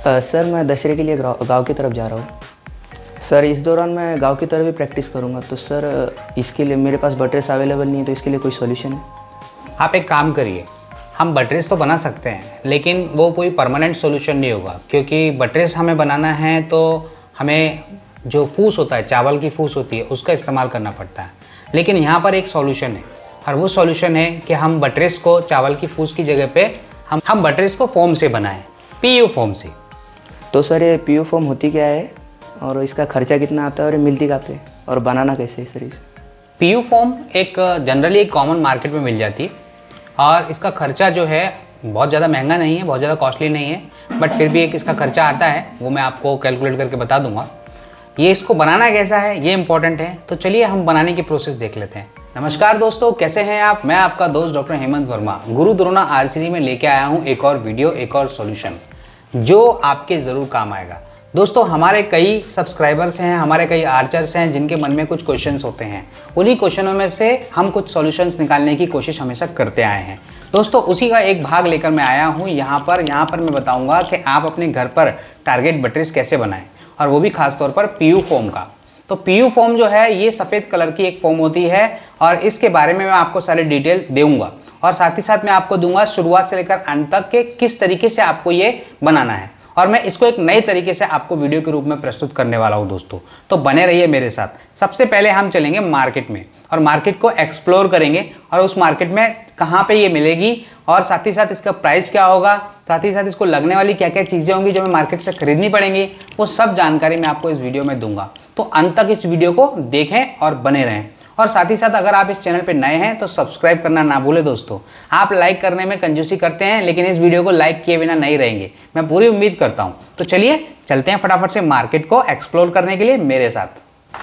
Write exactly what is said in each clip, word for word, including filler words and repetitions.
अ, sir मैं दशहरे के लिए गांव की तरफ जा रहा हूँ। सर इस दौरान मैं गांव की तरफ भी प्रैक्टिस करूँगा, तो सर इसके लिए मेरे पास बटरेस अवेलेबल नहीं है, तो इसके लिए कोई सॉल्यूशन है? आप एक काम करिए, हम बटरेस तो बना सकते हैं लेकिन वो कोई परमानेंट सॉल्यूशन नहीं होगा, क्योंकि बटरेस हमें बनाना है तो हमें जो फूस होता है, चावल की फूस होती है, उसका इस्तेमाल करना पड़ता है। लेकिन यहाँ पर एक सॉल्यूशन है, और वो सॉल्यूशन है कि हम बटरेस को चावल की फूस की जगह पे हम हम बटरेस को फोम से बनाएं, पीयू फोम से। तो सर ये पीयू फोम होती क्या है और इसका खर्चा कितना आता है और ये मिलती कहाँ पे और बनाना कैसे है सर इसे? पीयू फोम एक जनरली एक कॉमन मार्केट में मिल जाती है और इसका खर्चा जो है बहुत ज़्यादा महंगा नहीं है, बहुत ज़्यादा कॉस्टली नहीं है, बट फिर भी एक इसका खर्चा आता है, वो मैं आपको कैलकुलेट करके बता दूंगा। ये इसको बनाना कैसा है ये इंपॉर्टेंट है, तो चलिए हम बनाने की प्रोसेस देख लेते हैं। नमस्कार दोस्तों, कैसे हैं आप? मैं आपका दोस्त डॉक्टर हेमंत वर्मा गुरु द्रोणा आर्चरी में लेके आया हूँ एक और वीडियो, एक और सॉल्यूशन जो आपके ज़रूर काम आएगा। दोस्तों हमारे कई सब्सक्राइबर्स हैं, हमारे कई आर्चर्स हैं जिनके मन में कुछ क्वेश्चंस होते हैं, उन्हीं क्वेश्चनों में से हम कुछ सॉल्यूशंस निकालने की कोशिश हमेशा करते आए हैं। दोस्तों उसी का एक भाग लेकर मैं आया हूँ यहाँ पर यहाँ पर मैं बताऊँगा कि आप अपने घर पर टारगेट बटरेस कैसे बनाएं, और वो भी खासतौर पर पीयू फोम का। तो पीयू फोम जो है ये सफ़ेद कलर की एक फोम होती है और इसके बारे में मैं आपको सारे डिटेल दूंगा, और साथ ही साथ मैं आपको दूंगा शुरुआत से लेकर अंत तक के किस तरीके से आपको ये बनाना है, और मैं इसको एक नए तरीके से आपको वीडियो के रूप में प्रस्तुत करने वाला हूं दोस्तों। तो बने रहिए मेरे साथ। सबसे पहले हम चलेंगे मार्केट में और मार्केट को एक्सप्लोर करेंगे, और उस मार्केट में कहाँ पे ये मिलेगी और साथ ही साथ इसका प्राइस क्या होगा, साथ ही साथ इसको लगने वाली क्या क्या चीज़ें होंगी जो हमें मार्केट से खरीदनी पड़ेंगी, वो सब जानकारी मैं आपको इस वीडियो में दूंगा। तो अंत तक इस वीडियो को देखें और बने रहें, और साथ ही साथ अगर आप इस चैनल पर नए हैं तो सब्सक्राइब करना ना भूलें दोस्तों। आप लाइक करने में कंजूसी करते हैं लेकिन इस वीडियो को लाइक किए बिना नहीं रहेंगे, मैं पूरी उम्मीद करता हूं। तो चलिए चलते हैं फटाफट से मार्केट को एक्सप्लोर करने के लिए मेरे साथ।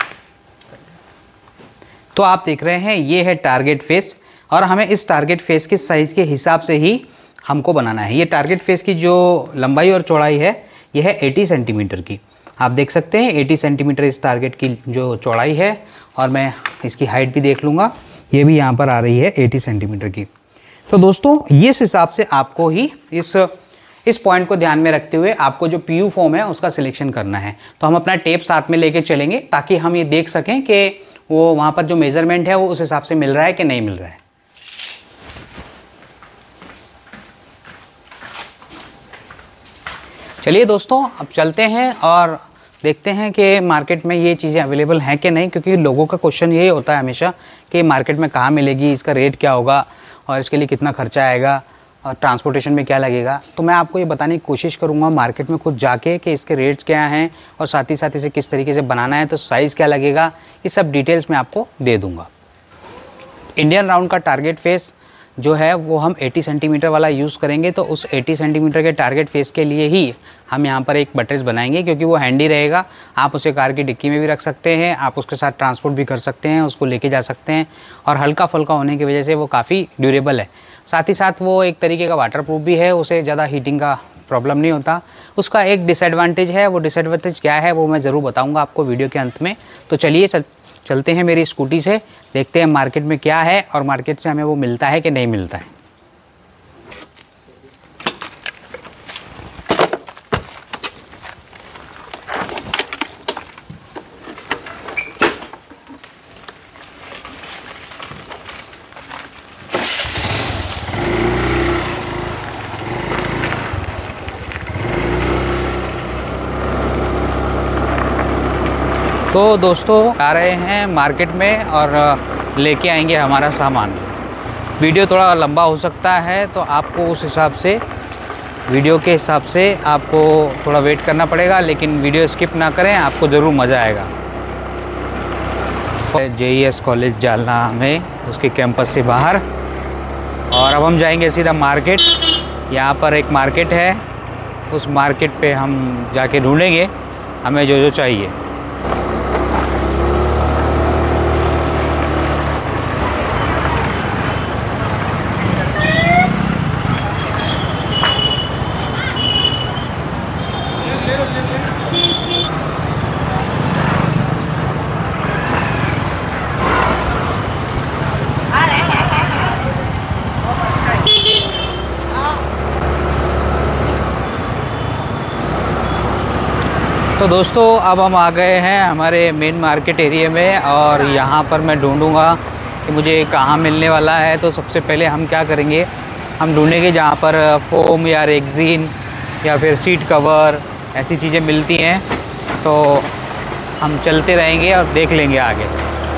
तो आप देख रहे हैं ये है टारगेट फेस, और हमें इस टारगेट फेस के साइज़ के हिसाब से ही हमको बनाना है। ये टारगेट फेस की जो लंबाई और चौड़ाई है ये है अस्सी सेंटीमीटर की। आप देख सकते हैं अस्सी सेंटीमीटर इस टारगेट की जो चौड़ाई है, और मैं इसकी हाइट भी देख लूँगा, ये भी यहाँ पर आ रही है अस्सी सेंटीमीटर की। तो दोस्तों इस हिसाब से आपको ही इस इस पॉइंट को ध्यान में रखते हुए आपको जो पीयू फोम है उसका सिलेक्शन करना है। तो हम अपना टेप साथ में लेके चलेंगे ताकि हम ये देख सकें कि वो वहाँ पर जो मेज़रमेंट है वो उस हिसाब से मिल रहा है कि नहीं मिल रहा है। चलिए दोस्तों अब चलते हैं और देखते हैं कि मार्केट में ये चीज़ें अवेलेबल हैं कि नहीं, क्योंकि लोगों का क्वेश्चन यही होता है हमेशा कि मार्केट में कहाँ मिलेगी, इसका रेट क्या होगा और इसके लिए कितना खर्चा आएगा और ट्रांसपोर्टेशन में क्या लगेगा। तो मैं आपको ये बताने की कोशिश करूँगा मार्केट में खुद जाके कि इसके रेट्स क्या हैं, और साथ ही साथ इसे किस तरीके से बनाना है, तो साइज़ क्या लगेगा, ये सब डिटेल्स मैं आपको दे दूँगा। इंडियन राउंड का टारगेट फेस जो है वो हम अस्सी सेंटीमीटर वाला यूज़ करेंगे, तो उस अस्सी सेंटीमीटर के टारगेट फेस के लिए ही हम यहाँ पर एक बटरेस बनाएंगे, क्योंकि वो हैंडी रहेगा। आप उसे कार की डिक्की में भी रख सकते हैं, आप उसके साथ ट्रांसपोर्ट भी कर सकते हैं, उसको लेके जा सकते हैं, और हल्का फुल्का होने की वजह से वो काफ़ी ड्यूरेबल है। साथ ही साथ वो एक तरीके का वाटर प्रूफ भी है, उसे ज़्यादा हीटिंग का प्रॉब्लम नहीं होता। उसका एक डिसएडवांटेज है, वो डिसएडवांटेज क्या है वो मैं ज़रूर बताऊँगा आपको वीडियो के अंत में। तो चलिए चल चलते हैं मेरी स्कूटी से, देखते हैं मार्केट में क्या है और मार्केट से हमें वो मिलता है कि नहीं मिलता है। तो दोस्तों आ रहे हैं मार्केट में और लेके आएंगे हमारा सामान। वीडियो थोड़ा लंबा हो सकता है, तो आपको उस हिसाब से वीडियो के हिसाब से आपको थोड़ा वेट करना पड़ेगा, लेकिन वीडियो स्किप ना करें, आपको ज़रूर मज़ा आएगा। J E S college Jalna में उसके कैंपस से बाहर, और अब हम जाएंगे सीधा मार्केट। यहाँ पर एक मार्केट है, उस मार्केट पे हम जाके ढूँढेंगे हमें जो जो चाहिए। तो दोस्तों अब हम आ गए हैं हमारे मेन मार्केट एरिया में और यहाँ पर मैं ढूंढूंगा कि मुझे कहाँ मिलने वाला है। तो सबसे पहले हम क्या करेंगे, हम ढूंढेंगे जहाँ पर फोम या रेक्सिन या फिर सीट कवर ऐसी चीज़ें मिलती हैं। तो हम चलते रहेंगे और देख लेंगे आगे।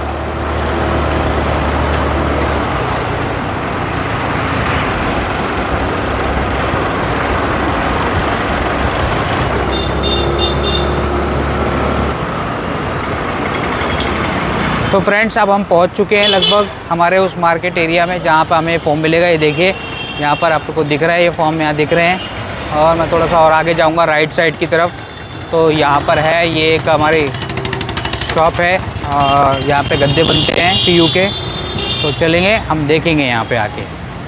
तो फ्रेंड्स अब हम पहुंच चुके हैं लगभग हमारे उस मार्केट एरिया में जहां पर हमें फॉर्म मिलेगा। ये देखिए यहाँ पर आपको दिख रहा है, ये फॉर्म यहाँ दिख रहे हैं। और मैं थोड़ा सा और आगे जाऊंगा राइट साइड की तरफ, तो यहाँ पर है ये एक हमारी शॉप है और यहाँ पे गद्दे बनते हैं पीयू के। तो चलेंगे हम देखेंगे यहाँ पे आके।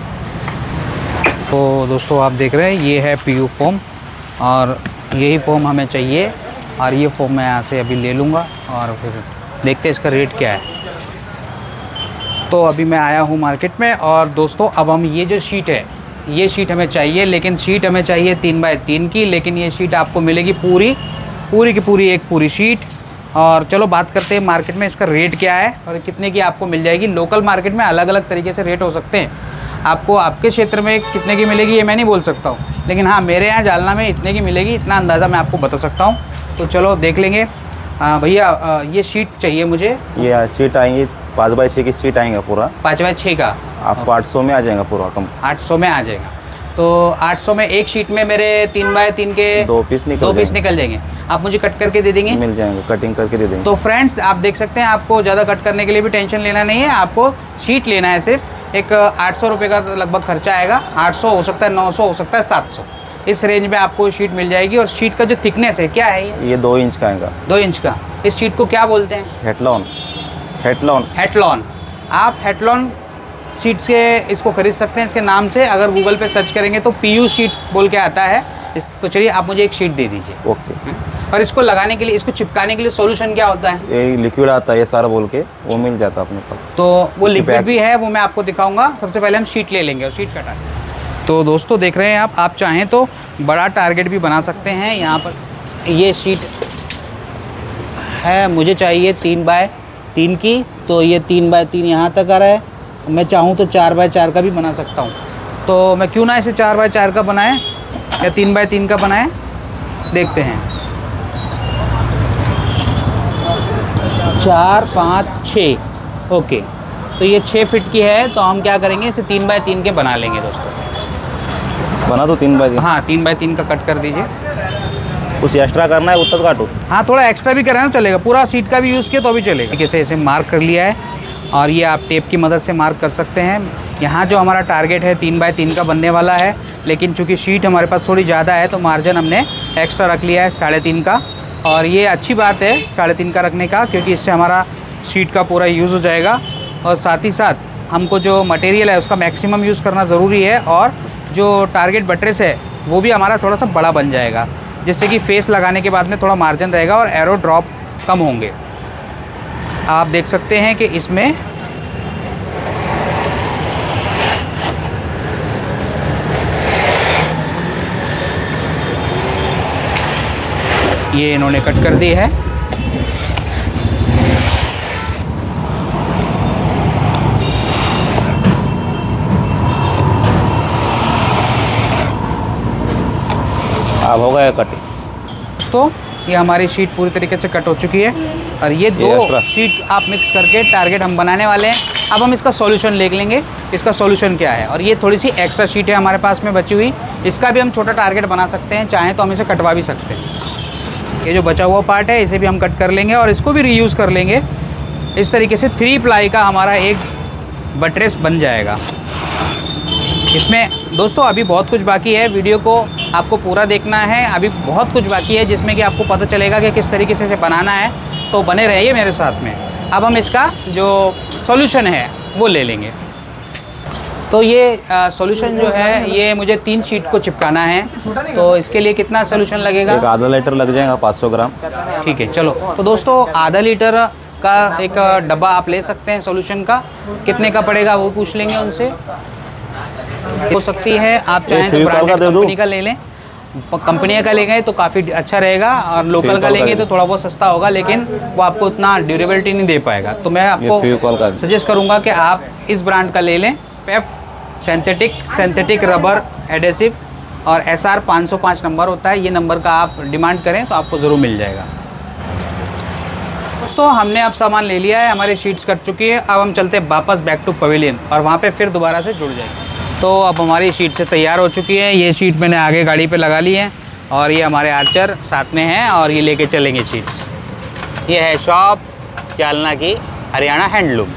तो दोस्तों आप देख रहे हैं ये है पीयू फॉर्म और यही फॉर्म हमें चाहिए और ये फॉर्म मैं यहाँ से अभी ले लूँगा और फिर देखते हैं इसका रेट क्या है। तो अभी मैं आया हूँ मार्केट में और दोस्तों अब हम ये जो शीट है ये शीट हमें चाहिए, लेकिन शीट हमें चाहिए तीन बाय तीन की। लेकिन ये शीट आपको मिलेगी पूरी पूरी की पूरी एक पूरी शीट। और चलो बात करते हैं मार्केट में इसका रेट क्या है और कितने की आपको मिल जाएगी। लोकल मार्केट में अलग अलग तरीके से रेट हो सकते हैं, आपको आपके क्षेत्र में कितने की मिलेगी ये मैं नहीं बोल सकता हूँ, लेकिन हाँ मेरे यहाँ जालना में इतने की मिलेगी, इतना अंदाज़ा मैं आपको बता सकता हूँ। तो चलो देख लेंगे। भैया ये शीट चाहिए मुझे। ये शीट आएंगी पाँच बाई छः की शीट आएंगा पूरा, पाँच बाई छः का आपको आठ सौ में आ जाएगा पूरा कम। आठ सौ में आ जाएगा। तो आठ सौ में एक शीट में मेरे तीन बाय तीन के दो पीस निकल दो पीस निकल जाएंगे। आप मुझे कट करके दे देंगे? मिल जाएंगे, कटिंग करके दे देंगे। तो फ्रेंड्स आप देख सकते हैं, आपको ज़्यादा कट करने के लिए भी टेंशन लेना नहीं है, आपको शीट लेना है। सिर्फ एक आठ सौ रुपये का लगभग खर्चा आएगा। आठ सौ हो सकता है, नौ सौ हो सकता है, सात सौ, इस रेंज में आपको शीट मिल जाएगी। और शीट का जो थिकनेस है क्या है ये? ये दो इंच का आएगा। दो इंच का। इस शीट को क्या बोलते हैं? हेटलॉन। हेटलॉन हेटलॉन। आप हेटलॉन शीट से इसको खरीद सकते हैं इसके नाम से। अगर गूगल पे सर्च करेंगे तो पीयू शीट बोल के आता है। इस तो चलिए आप मुझे एक शीट दे दीजिए। ओके। और इसको लगाने के लिए, इसको चिपकाने के लिए सॉल्यूशन क्या होता है? ये लिक्विड आता है ये सारा बोल के, वो मिल जाता है अपने पास। तो वो लिक्विड भी है, वो मैं आपको दिखाऊंगा। सबसे पहले हम शीट ले लेंगे और शीट कटाएंगे। तो दोस्तों देख रहे हैं आप आप चाहें तो बड़ा टारगेट भी बना सकते हैं। यहाँ पर ये शीट है, मुझे चाहिए तीन बाय तीन की, तो ये तीन बाय तीन यहाँ तक आ रहा है। मैं चाहूँ तो चार बाय चार का भी बना सकता हूँ। तो मैं क्यों ना इसे चार बाय चार का बनाए या तीन बाय तीन का बनाए, देखते हैं। चार पाँच छः, ओके। तो ये छः फिट की है, तो हम क्या करेंगे इसे तीन बाय तीन के बना लेंगे दोस्तों। बना दो तीन बाय तीन। हाँ तीन बाय तीन का कट कर दीजिए। कुछ एक्स्ट्रा करना है उत्तर काटो। हाँ थोड़ा एक्स्ट्रा भी करें ना चलेगा, पूरा शीट का भी यूज़ किया तो भी चलेगा। कैसे इसे मार्क कर लिया है और ये आप टेप की मदद से मार्क कर सकते हैं। यहाँ जो हमारा टारगेट है तीन बाय तीन का बनने वाला है, लेकिन चूंकि शीट हमारे पास थोड़ी ज़्यादा है तो मार्जिन हमने एक्स्ट्रा रख लिया है साढ़े तीन का। और ये अच्छी बात है साढ़े तीन का रखने का, क्योंकि इससे हमारा शीट का पूरा यूज़ हो जाएगा। और साथ ही साथ हमको जो मटेरियल है उसका मैक्सिमम यूज़ करना ज़रूरी है। और जो टारगेट बट्रेस है वो भी हमारा थोड़ा सा बड़ा बन जाएगा, जिससे कि फेस लगाने के बाद में थोड़ा मार्जिन रहेगा और एरो ड्रॉप कम होंगे। आप देख सकते हैं कि इसमें ये इन्होंने कट कर दी है। अब हो गया कटिंग। दोस्तों ये हमारी शीट पूरी तरीके से कट हो चुकी है और ये दो शीट आप मिक्स करके टारगेट हम बनाने वाले हैं। अब हम इसका सॉल्यूशन देख लेंगे, इसका सॉल्यूशन क्या है। और ये थोड़ी सी एक्स्ट्रा शीट है हमारे पास में बची हुई, इसका भी हम छोटा टारगेट बना सकते हैं, चाहें तो हम इसे कटवा भी सकते हैं। ये जो बचा हुआ पार्ट है इसे भी हम कट कर लेंगे और इसको भी रीयूज़ कर लेंगे। इस तरीके से थ्री प्लाई का हमारा एक बट्रेस बन जाएगा। इसमें दोस्तों अभी बहुत कुछ बाकी है, वीडियो को आपको पूरा देखना है। अभी बहुत कुछ बाकी है जिसमें कि आपको पता चलेगा कि किस तरीके से इसे बनाना है, तो बने रहिए मेरे साथ में। अब हम इसका जो सॉल्यूशन है वो ले लेंगे। तो ये सॉल्यूशन जो है ये मुझे तीन शीट को चिपकाना है, तो इसके लिए कितना सॉल्यूशन लगेगा? एक आधा लीटर लग जाएगा, पाँच सौ ग्राम। ठीक है चलो। तो दोस्तों आधा लीटर का एक डब्बा आप ले सकते हैं सॉल्यूशन का। कितने का पड़ेगा वो पूछ लेंगे उनसे। हो सकती है आप चाहें तो ब्रांडेड कंपनी का ले लें, कंपनियों का लेंगे तो काफ़ी अच्छा रहेगा और लोकल का फेविकॉल का लेंगे तो ले। थोड़ा बहुत सस्ता होगा, लेकिन वो आपको उतना ड्यूरेबिलिटी नहीं दे पाएगा। तो मैं फेविकॉल का आपको सजेस्ट करूँगा कि आप इस ब्रांड का ले लें, पेफ सिंथेटिक सिंथेटिक रबर एडेसिव, और एस आर पाँच सौ पाँच नंबर होता है। ये नंबर का आप डिमांड करें तो आपको ज़रूर मिल जाएगा। दोस्तों हमने अब सामान ले लिया है, हमारी शीट्स कट चुकी है। अब हम चलते हैं वापस बैक टू पवेलियन और वहाँ पे फिर दोबारा से जुड़ जाएंगे। तो अब हमारी शीट से तैयार हो चुकी है। ये शीट मैंने आगे गाड़ी पे लगा ली है और ये हमारे आर्चर साथ में हैं और ये लेके चलेंगे शीट्स। ये है शॉप जालना की हरियाणा हैंडलूम।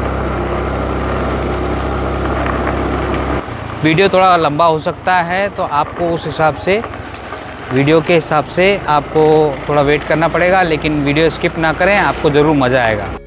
वीडियो थोड़ा लंबा हो सकता है तो आपको उस हिसाब से वीडियो के हिसाब से आपको थोड़ा वेट करना पड़ेगा, लेकिन वीडियो स्किप ना करें, आपको ज़रूर मज़ा आएगा।